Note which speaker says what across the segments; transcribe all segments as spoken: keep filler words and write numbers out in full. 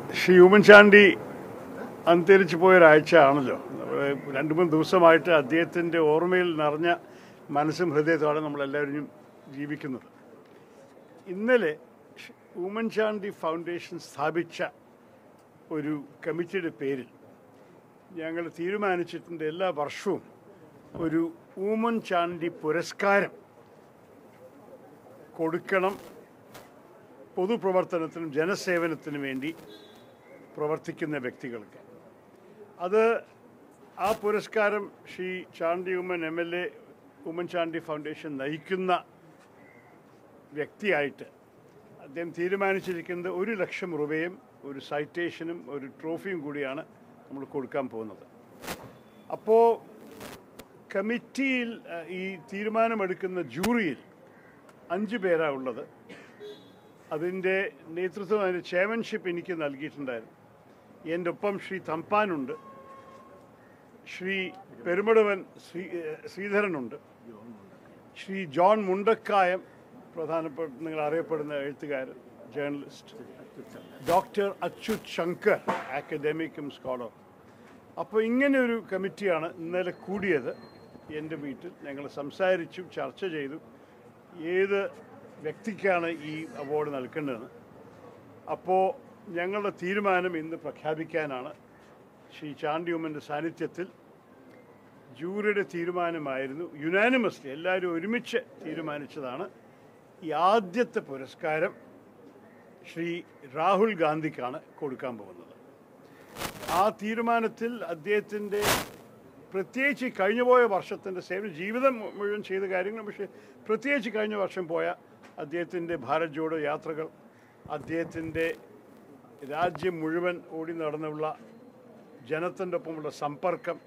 Speaker 1: ശ്രീ ഉമ്മൻചാണ്ടി അന്തരിച്ചു പോയൊരാഴ്ചയാണല്ലോ. രണ്ട് മൂന്ന് ദിവസമായിട്ട് അദ്ദേഹത്തിൻ്റെ ഓർമ്മയിൽ നിറഞ്ഞ മനസ്സും ഹൃദയത്തോടെ നമ്മളെല്ലാവരും ജീവിക്കുന്നത്. ഇന്നലെ ഉമ്മൻചാണ്ടി ഫൗണ്ടേഷൻ സ്ഥാപിച്ച ഒരു കമ്മിറ്റിയുടെ പേരിൽ ഞങ്ങൾ തീരുമാനിച്ചിട്ടുണ്ട് എല്ലാ വർഷവും ഒരു ഉമ്മൻചാണ്ടി പുരസ്കാരം കൊടുക്കണം. പൊതുപ്രവർത്തനത്തിനും ജനസേവനത്തിനും വേണ്ടി പ്രവർത്തിക്കുന്ന വ്യക്തികൾക്ക്. അത് ആ പുരസ്കാരം Shri Chandy Oommen M L A Oommen Chandy foundation നയിക്കുന്ന വ്യക്തിയായിട്ട് അദ്ദേഹം തീരുമാനിച്ചിരിക്കുന്നത് ഒരു ലക്ഷം രൂപയും ഒരു സൈറ്റേഷനും ഒരു ട്രോഫിയും കൂടിയാണ് നമ്മൾ കൊടുക്കാൻ പോകുന്നത്. അപ്പോൾ കമ്മിറ്റിയിൽ ഈ തീരുമാനമെടുക്കുന്ന ജൂറിയിൽ അഞ്ച് പേരാണ് ഉള്ളത്. അതിൻ്റെ നേതൃത്വം, അതിൻ്റെ ചെയർമാൻഷിപ്പ് എനിക്ക് നൽകിയിട്ടുണ്ടായിരുന്നു. എൻ്റെ ഒപ്പം ശ്രീ തമ്പാനുണ്ട്, ശ്രീ പെരുമടവൻ ശ്രീ ശ്രീധരനുണ്ട്, ശ്രീ ജോൺ മുണ്ടക്കായം, പ്രധാനപ്പെട്ട നിങ്ങൾ അറിയപ്പെടുന്ന എഴുത്തുകാരൻ, ജേർണലിസ്റ്റ്, ഡോക്ടർ അച്യുത് ശങ്കർ, അക്കാഡമിക്കും സ്കോളർ. അപ്പോൾ ഇങ്ങനെ ഒരു കമ്മിറ്റിയാണ് ഇന്നലെ കൂടിയത് എൻ്റെ വീട്ടിൽ. ഞങ്ങൾ സംസാരിച്ചു, ചർച്ച ചെയ്തു ഏത് വ്യക്തിക്കാണ് ഈ അവാർഡ് നൽകേണ്ടതെന്ന്. അപ്പോൾ ഞങ്ങളുടെ തീരുമാനം ഇന്ന് പ്രഖ്യാപിക്കാനാണ്. ശ്രീ ചാണ്ടി ഉമ്മൻ്റെ സാന്നിധ്യത്തിൽ ജൂറിയുടെ തീരുമാനമായിരുന്നു, യുനാനിമസ്ലി എല്ലാവരും ഒരുമിച്ച് തീരുമാനിച്ചതാണ് ഈ ആദ്യത്തെ പുരസ്കാരം ശ്രീ രാഹുൽ ഗാന്ധിക്കാണ് കൊടുക്കാൻ പോകുന്നത്. ആ തീരുമാനത്തിൽ അദ്ദേഹത്തിൻ്റെ പ്രത്യേകിച്ച് കഴിഞ്ഞുപോയ വർഷത്തിൻ്റെ സേവന ജീവിതം മുഴുവൻ ചെയ്ത കാര്യങ്ങൾ, പക്ഷേ പ്രത്യേകിച്ച് കഴിഞ്ഞ വർഷം പോയ അദ്ദേഹത്തിൻ്റെ ഭാരത് ജോഡോ യാത്രകൾ, അദ്ദേഹത്തിൻ്റെ രാജ്യം മുഴുവൻ ഓടി നടന്നുള്ള ജനത്തിൻ്റെ ഒപ്പമുള്ള സമ്പർക്കം,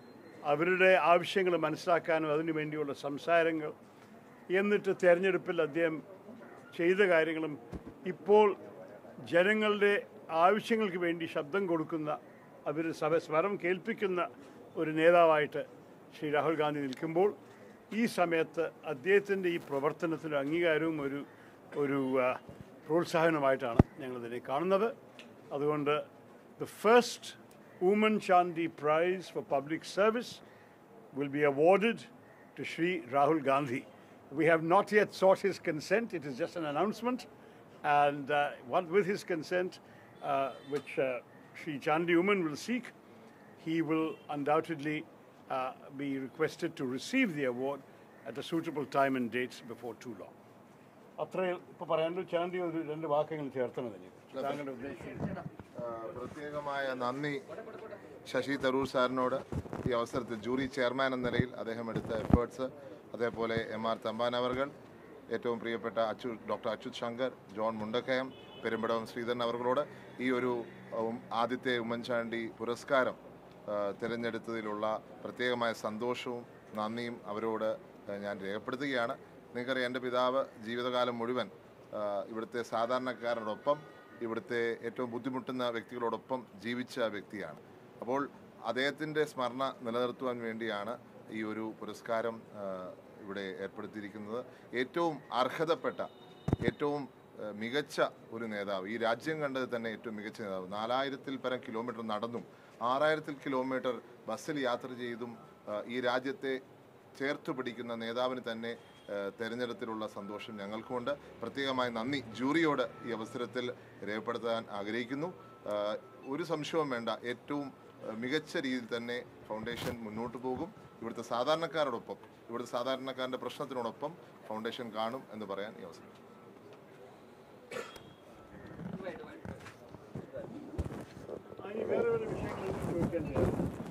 Speaker 1: അവരുടെ ആവശ്യങ്ങൾ മനസ്സിലാക്കാനും അതിനു വേണ്ടിയുള്ള സംസാരങ്ങൾ, എന്നിട്ട് തെരഞ്ഞെടുപ്പിൽ അദ്ദേഹം ചെയ്ത കാര്യങ്ങളും, ഇപ്പോൾ ജനങ്ങളുടെ ആവശ്യങ്ങൾക്ക് വേണ്ടി ശബ്ദം കൊടുക്കുന്ന, അവർ സഭ സ്വരം കേൾപ്പിക്കുന്ന ഒരു നേതാവായിട്ട് ശ്രീ രാഹുൽ ഗാന്ധി നിൽക്കുമ്പോൾ ഈ സമയത്ത് അദ്ദേഹത്തിൻ്റെ ഈ പ്രവർത്തനത്തിന് അംഗീകാരവും ഒരു ഒരു പ്രോത്സാഹനമായിട്ടാണ് ഞങ്ങളിതിനെ കാണുന്നത്. അതുകൊണ്ട് the first Oommen Chandy prize for public service will be awarded to Shri Rahul Gandhi. We have not yet sought his consent. It is just an announcement. And uh, one, with his consent, uh, which uh, Shri Chandi Umman will seek, he will undoubtedly uh, be requested to receive the award at a suitable time and dates before too long. അത്രയും ഇപ്പോൾ പറയാനുള്ള ചാണ്ടി ഒരു രണ്ട് വാക്യങ്ങൾ ചേർത്തണതിന് താങ്കളുടെ ഉദ്ദേശം.
Speaker 2: പ്രത്യേകമായ നന്ദി ശശി തരൂർ സാറിനോട് ഈ അവസരത്തിൽ ജൂറി ചെയർമാൻ എന്ന നിലയിൽ അദ്ദേഹം എടുത്ത എഫേർട്സ്, അതേപോലെ എം ആർ തമ്പാൻ അവർകൾ, ഏറ്റവും പ്രിയപ്പെട്ട അച്ചു ഡോക്ടർ അച്യുത് ശങ്കർ, ജോൺ മുണ്ടക്കയം, പെരുമ്പടവം ശ്രീധരൻ അവർകളോട് ഈ ഒരു ആദ്യത്തെ ഉമ്മൻചാണ്ടി പുരസ്കാരം തിരഞ്ഞെടുത്തതിലുള്ള പ്രത്യേകമായ സന്തോഷവും നന്ദിയും അവരോട് ഞാൻ രേഖപ്പെടുത്തുകയാണ്. നിങ്ങൾക്കറിയാം, എൻ്റെ പിതാവ് ജീവിതകാലം മുഴുവൻ ഇവിടുത്തെ സാധാരണക്കാരോടൊപ്പം, ഇവിടുത്തെ ഏറ്റവും ബുദ്ധിമുട്ടുന്ന വ്യക്തികളോടൊപ്പം ജീവിച്ച വ്യക്തിയാണ്. അപ്പോൾ അദ്ദേഹത്തിൻ്റെ സ്മരണ നിലനിർത്തുവാൻ വേണ്ടിയാണ് ഈ ഒരു പുരസ്കാരം ഇവിടെ ഏർപ്പെടുത്തിയിരിക്കുന്നത്. ഏറ്റവും അർഹതപ്പെട്ട, ഏറ്റവും മികച്ച ഒരു നേതാവ്, ഈ രാജ്യം കണ്ടത് തന്നെ ഏറ്റവും മികച്ച നേതാവ്, നാലായിരത്തിൽ പരം കിലോമീറ്റർ നടന്നും ആറായിരത്തിൽ കിലോമീറ്റർ ബസ്സിൽ യാത്ര ചെയ്തും ഈ രാജ്യത്തെ ചേർത്തു പിടിക്കുന്ന നേതാവിന് തന്നെ തെരഞ്ഞെടുപ്പിലുള്ള സന്തോഷം ഞങ്ങൾക്കുമുണ്ട്. പ്രത്യേകമായി നന്ദി ജൂറിയോട് ഈ അവസരത്തിൽ രേഖപ്പെടുത്താൻ ആഗ്രഹിക്കുന്നു. ഒരു സംശയവും വേണ്ട, ഏറ്റവും മികച്ച രീതിയിൽ തന്നെ ഫൗണ്ടേഷൻ മുന്നോട്ട് പോകും. ഇവിടുത്തെ സാധാരണക്കാരോടൊപ്പം, ഇവിടുത്തെ സാധാരണക്കാരൻ്റെ പ്രശ്നത്തിനോടൊപ്പം ഫൗണ്ടേഷൻ കാണും എന്ന് പറയാൻ ഈ അവസരം.
Speaker 1: വേറെ വിഷയങ്ങൾ ചോദിക്കാൻ